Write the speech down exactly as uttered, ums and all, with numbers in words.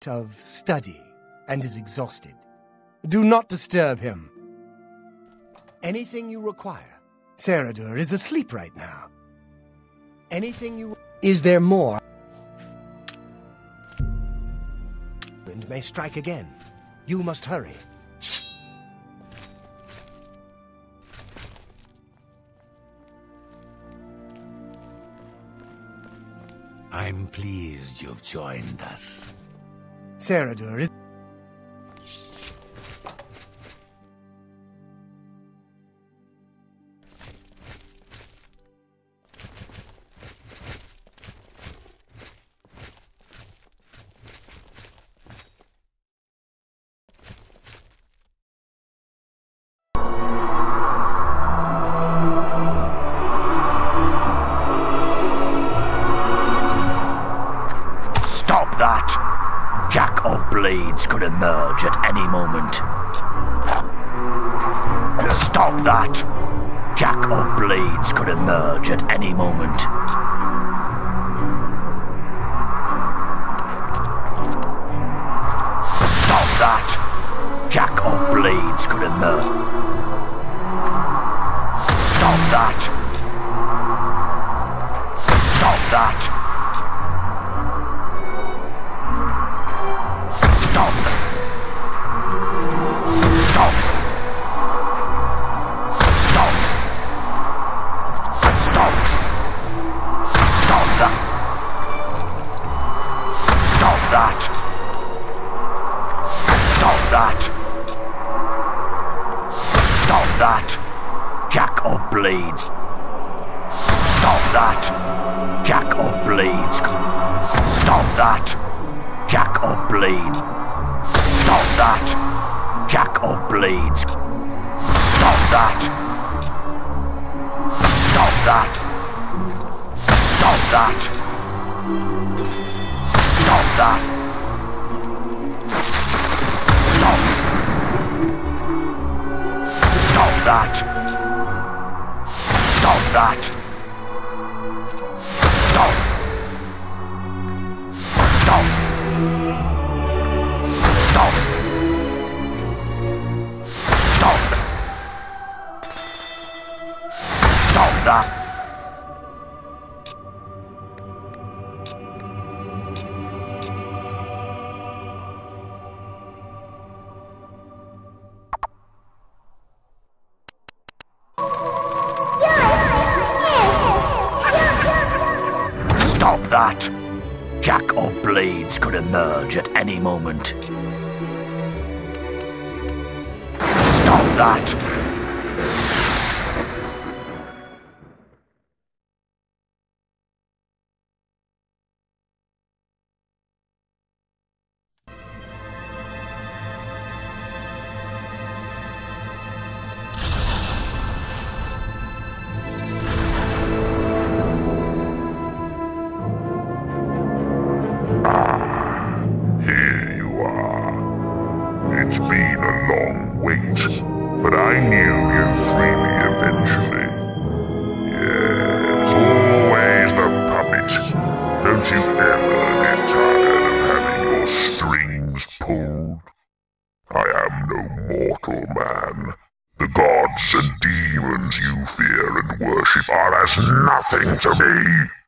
moment of study and is exhausted. Do not disturb him. Anything you require. Saradur is asleep right now. Anything you... Is there more? And may strike again. You must hurry. I'm pleased you've joined us. Saradur is... That! Jack of Blades could emerge at any moment. Stop that! Jack of Blades could emerge at any moment. Stop that! Jack of Blades could emerge. Stop that! Stop that! Stop! Stop! Stop! Stop! Stop that! Stop that! Stop that! Stop that! Jack of Blades! Stop that! Jack of Blades! Stop that! Jack of Blades! Stop that! Jack of Blades! Stop that! Stop that! Stop that! Stop that! Stop! Stop that! Stop that! Stop! Stop! Stop! Stop! Stop that! Stop that! Jack of Blades could emerge at any moment. Stop that! It's been a long wait, but I knew you'd free me eventually. Yes, always the puppet. Don't you ever get tired of having your strings pulled? I am no mortal man. The gods and demons you fear and worship are as nothing to me.